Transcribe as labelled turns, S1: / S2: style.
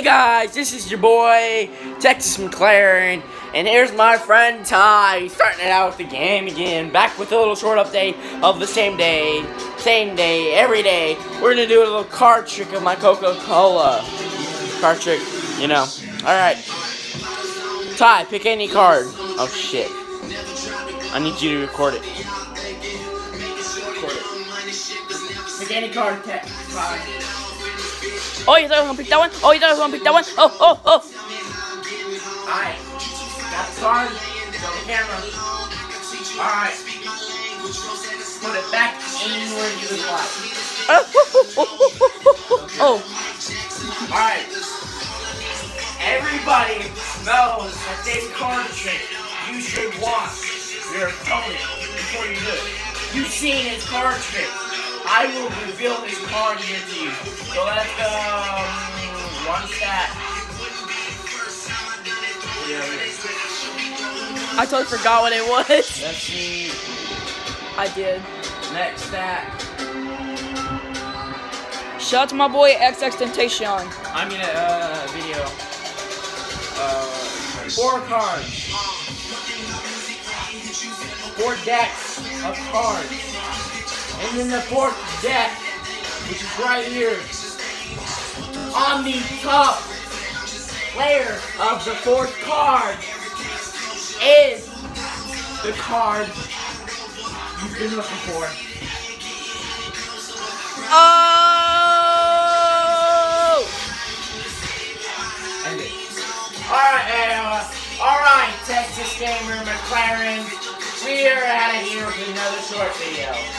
S1: Hey guys, this is your boy, Texas McLaren, and here's my friend Ty, starting it out with the game again, back with a little short update of the same day, every day. We're gonna do a little card trick of my Coca-Cola. Card trick, you know. Alright. Ty, pick any card. Oh shit. I need you to record it. Pick any card, Ty.
S2: Oh, you thought I was gonna pick that one? Oh, you thought I was gonna pick that one? Oh.
S1: Alright. Got the card. Show the camera. Alright. Put it back anywhere you would like.
S2: Oh.
S1: Alright. Everybody knows that this card trick, you should watch your opponent before you do it. You've seen his card trick. I will reveal this card here to you. So let's go. One stat.
S2: I totally forgot what it was.
S1: Let's see.
S2: I did.
S1: Next stat.
S2: Shout out to my boy XXXTentacion.
S1: I'm gonna video. 4 cards. 4 decks of cards. And then the 4th deck, which is right here, on the top layer of the 4th card, is the card you've been looking for.
S2: Oh!
S1: End it. Alright, Texas Gamer McLaren. We are out of here with another short video.